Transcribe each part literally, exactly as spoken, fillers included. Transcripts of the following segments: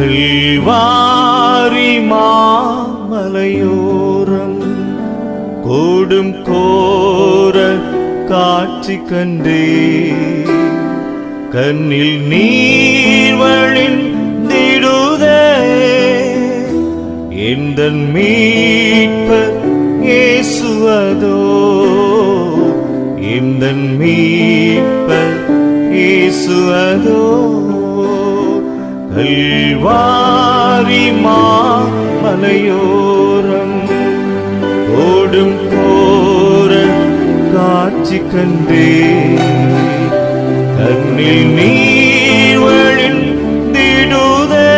கல்வாரி மாமலையோரம் கோடும் கோர காட்சி கண்டே, கண்ணில் நீர் வழிந்திடுதே. எந்தன் மீட்பர் இயேசுவதோ, எந்தன் மீட்பர் இயேசுவதோ. கல்வாரி மாமலையோரம் ஓடும் கோர காட்சி கண்டே, கண்ணில் நீர் வழிந்திடுதே.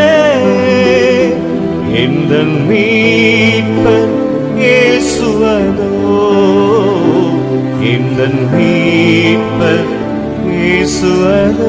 எந்தன் மீட்பர் இயேசுவதோ, எந்தன் மீட்பர் இயேசுவதோ.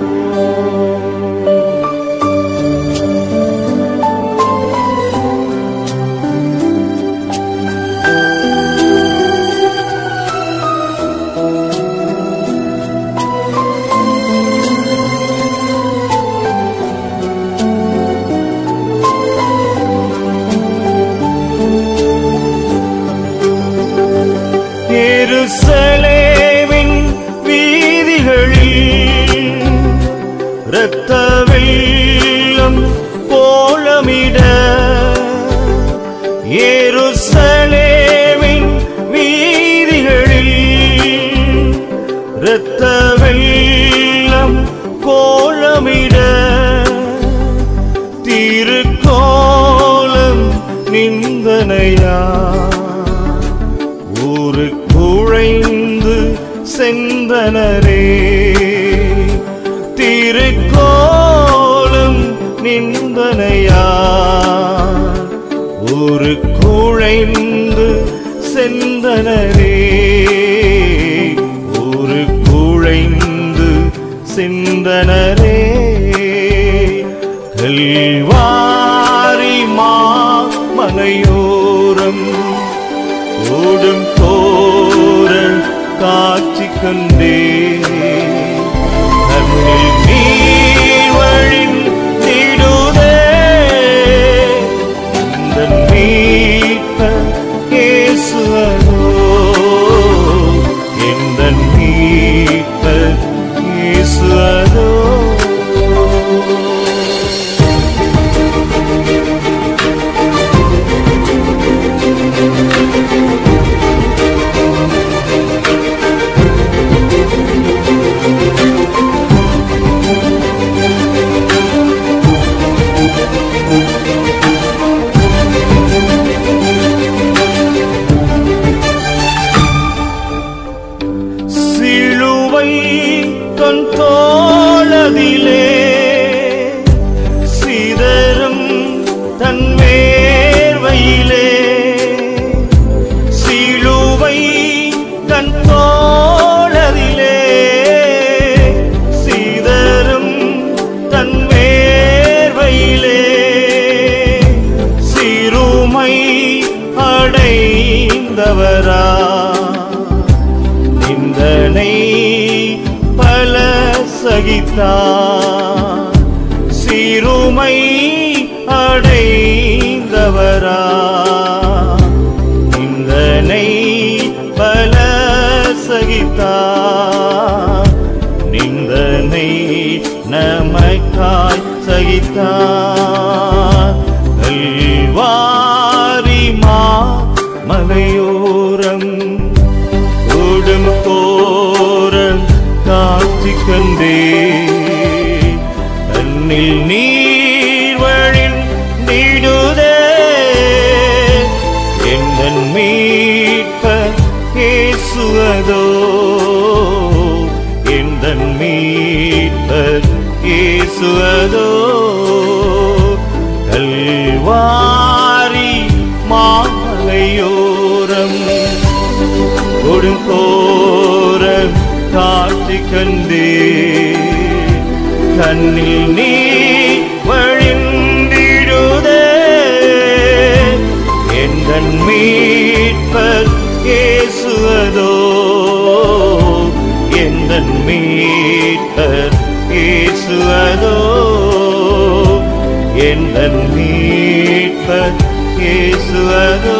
எருசலேமின் வீதிகளில் இரத்த வெள்ளம் கோலமிட, எருசலேமின் வீதிகளில் இரத்த வெள்ளம் கோலமிட, திருக்கோலம் நிந்தனையா ஊரு குழைந்து செந்தனரே. திருக்கோலம் நிந்தனையா ஊரு குழைந்து செந்தனரே, ஊரு குழைந்து செந்தனரே. கல்வாரி மாமலையோரம் ஓடும் கோர காட்சி கண்டே, கண்ணில் நீர் வழிந்திடுதே. எந்தன் மீட்பர் இயேசுவதோ, எந்தன் மீட்பர் இயேசுவதோ. சிலுவை தன் தோளதிலே சிதறும் தன் வேர்வையிலே, சிலுவை தன் தோளதிலே சிதறும் தன் வேர்வையிலே, சிறுமை அடைந்தவரா நிந்தனை பல சகித்தார். சிறுமை அடைந்தவரா நிந்தனை பல சகித்தார். நிந்தனை நமக்காய் சகித்தார். கல்வாரி மாமலையோரம் ஓடும் கோர காட்சி கண்டே, கண்ணில் நீர் வழிந்திடுதே. எந்தன் மீட்பர் இயேசுவதோ, எந்தன் மீட்பர் இயேசுவதோ. கல்வாரி மாமலையோரம் ஓடும் கோர காட்சி கண்டே, கண்ணில் நீர் வழிந்திடுதே. எந்தன் மீட்பர் இயேசுவதோ, எந்தன் மீட்பர் இயேசுவதோ. எந்தன் மீட்பர் இயேசு அதோ,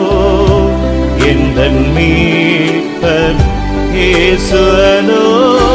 எந்தன் மீட்பர் இயேசு அதோ.